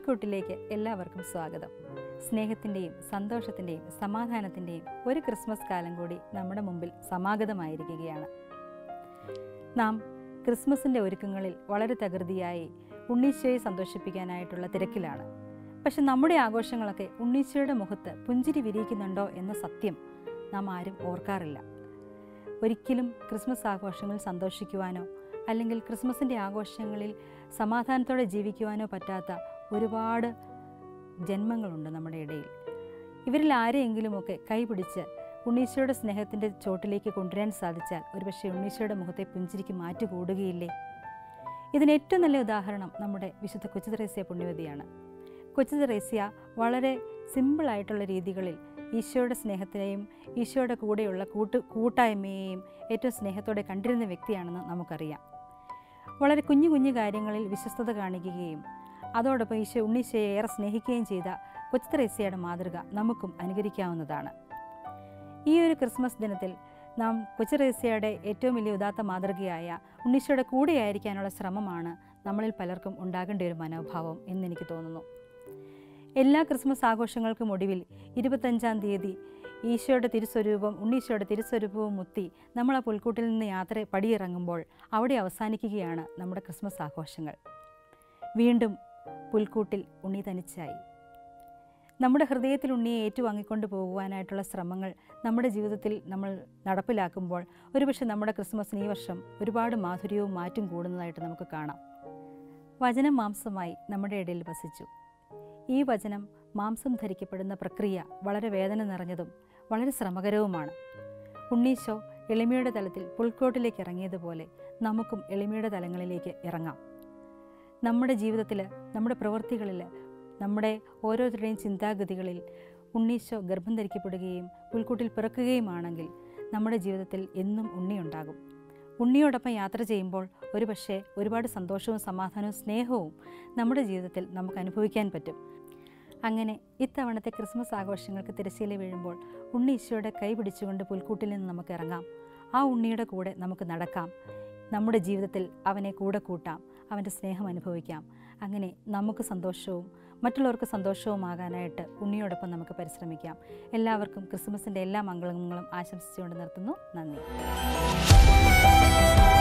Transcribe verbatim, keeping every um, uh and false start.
പുൽക്കൂട്ടിലേക്ക് എല്ലാവർക്കും സ്വാഗതം. സ്നേഹത്തിൻ്റെയും സന്തോഷത്തിൻ്റെയും സമാധാനത്തിൻ്റെയും ഒരു ക്രിസ്മസ് കാലം കൂടി നമ്മുടെ മുമ്പിൽ സമാഗതമായിരിക്കുകയാണ്. നാം ക്രിസ്മസിൻ്റെ ഒരുക്കങ്ങളിൽ വളരെ തകൃതിയായി ഉണ്ണീശോയെ സന്തോഷിപ്പിക്കാനായിട്ടുള്ള തിരക്കിലാണ്. പക്ഷെ നമ്മുടെ ആഘോഷങ്ങളൊക്കെ ഉണ്ണീശോയുടെ മുഖത്ത് പുഞ്ചിരി വിരിയിക്കുന്നുണ്ടോ എന്ന സത്യം നാം ആരും ഓർക്കാറില്ല. ഒരിക്കലും ക്രിസ്മസ് ആഘോഷങ്ങളിൽ സന്തോഷിക്കുവാനോ അല്ലെങ്കിൽ ക്രിസ്മസിൻ്റെ ആഘോഷങ്ങളിൽ സമാധാനത്തോടെ ജീവിക്കുവാനോ പറ്റാത്ത ഒരുപാട് ജന്മങ്ങളുണ്ട് നമ്മുടെ ഇടയിൽ. ഇവരിൽ ആരെയെങ്കിലുമൊക്കെ കൈപിടിച്ച് ഉണ്ണീശോയുടെ സ്നേഹത്തിൻ്റെ ചോട്ടിലേക്ക് കൊണ്ടുവരാൻ സാധിച്ചാൽ ഒരുപക്ഷെ ഉണ്ണീശോയുടെ മുഖത്തെ പുഞ്ചിരിക്ക് മാറ്റുകൂടുകയില്ലേ? ഇതിന് ഏറ്റവും നല്ല ഉദാഹരണം നമ്മുടെ വിശുദ്ധ കൊച്ചു ത്രേസ്യ പുണ്യവതിയാണ്. കൊച്ചു ത്രേസ്യ വളരെ സിമ്പിളായിട്ടുള്ള രീതികളിൽ ഈശോയുടെ സ്നേഹത്തെയും ഈശോയുടെ കൂടെയുള്ള കൂട്ട് കൂട്ടായ്മയെയും ഏറ്റവും സ്നേഹത്തോടെ കണ്ടിരുന്ന വ്യക്തിയാണെന്ന് നമുക്കറിയാം. വളരെ കുഞ്ഞു കുഞ്ഞു കാര്യങ്ങളിൽ വിശ്വസ്തത കാണിക്കുകയും അതോടൊപ്പം ഈശോ ഉണ്ണീശോയെ ഏറെ സ്നേഹിക്കുകയും ചെയ്ത കൊച്ചു ത്രേസ്യയുടെ മാതൃക നമുക്കും അനുകരിക്കാവുന്നതാണ്. ഈ ഒരു ക്രിസ്മസ് ദിനത്തിൽ നാം കൊച്ചു ത്രേസ്യയുടെ ഏറ്റവും വലിയ ഉദാത്ത മാതൃകയായ ഉണ്ണീശോയുടെ കൂടെയായിരിക്കാനുള്ള ശ്രമമാണ് നമ്മളിൽ പലർക്കും ഉണ്ടാകേണ്ട ഒരു മനോഭാവം എന്നെനിക്ക് തോന്നുന്നു. എല്ലാ ക്രിസ്മസ് ആഘോഷങ്ങൾക്കും ഒടുവിൽ ഇരുപത്തഞ്ചാം തീയതി ഈശോയുടെ തിരുസ്വരൂപം ഉണ്ണീശോയുടെ തിരുസ്വരൂപവും മുത്തി നമ്മൾ ആ പുൽക്കൂട്ടിൽ നിന്ന് യാത്ര പടിയിറങ്ങുമ്പോൾ അവിടെ അവസാനിക്കുകയാണ് നമ്മുടെ ക്രിസ്മസ് ആഘോഷങ്ങൾ. വീണ്ടും പുൽക്കൂട്ടിൽ ഉണ്ണി തനിച്ചായി. നമ്മുടെ ഹൃദയത്തിൽ ഉണ്ണിയെ ഏറ്റുവാങ്ങിക്കൊണ്ട് പോകുവാനായിട്ടുള്ള ശ്രമങ്ങൾ നമ്മുടെ ജീവിതത്തിൽ നമ്മൾ നടപ്പിലാക്കുമ്പോൾ ഒരുപക്ഷെ നമ്മുടെ ക്രിസ്മസിന് ഈ വർഷം ഒരുപാട് മാധുര്യവും മാറ്റും കൂടുന്നതായിട്ട് നമുക്ക് കാണാം. വചനം മാംസമായി നമ്മുടെ ഇടയിൽ വസിച്ചു. ഈ വചനം മാംസം ധരിക്കപ്പെടുന്ന പ്രക്രിയ വളരെ വേദന നിറഞ്ഞതും വളരെ ശ്രമകരവുമാണ്. ഉണ്ണീശോ എളിമയുടെ തലത്തിൽ പുൽക്കോട്ടിലേക്ക് ഇറങ്ങിയതുപോലെ നമുക്കും എളിമയുടെ തലങ്ങളിലേക്ക് ഇറങ്ങാം. നമ്മുടെ ജീവിതത്തിൽ, നമ്മുടെ പ്രവൃത്തികളിൽ, നമ്മുടെ ഓരോരുത്തരുടെയും ചിന്താഗതികളിൽ ഉണ്ണീശോ ഗർഭം ധരിക്കപ്പെടുകയും പുൽക്കൂട്ടിൽ പിറക്കുകയുമാണെങ്കിൽ നമ്മുടെ ജീവിതത്തിൽ എന്നും ഉണ്ണിയുണ്ടാകും. ഉണ്ണിയോടൊപ്പം യാത്ര ചെയ്യുമ്പോൾ ഒരുപക്ഷെ ഒരുപാട് സന്തോഷവും സമാധാനവും സ്നേഹവും നമ്മുടെ ജീവിതത്തിൽ നമുക്ക് അനുഭവിക്കാൻ പറ്റും. അങ്ങനെ ഇത്തവണത്തെ ക്രിസ്മസ് ആഘോഷങ്ങൾക്ക് തിരശ്ശീല വീഴുമ്പോൾ ഉണ്ണി ഈശോയുടെ കൈ പിടിച്ചുകൊണ്ട് പുൽക്കൂട്ടിൽ നിന്ന് നമുക്ക് ഇറങ്ങാം. ആ ഉണ്ണിയുടെ കൂടെ നമുക്ക് നടക്കാം. നമ്മുടെ ജീവിതത്തിൽ അവനെ കൂടെ കൂട്ടാം, അവൻ്റെ സ്നേഹം അനുഭവിക്കാം. അങ്ങനെ നമുക്ക് സന്തോഷവും മറ്റുള്ളവർക്ക് സന്തോഷവുമാകാനായിട്ട് ഉണ്ണിയോടൊപ്പം നമുക്ക് പരിശ്രമിക്കാം. എല്ലാവർക്കും ക്രിസ്മസിൻ്റെ എല്ലാ മംഗളങ്ങളും ആശംസിച്ചുകൊണ്ട് നിർത്തുന്നു. നന്ദി.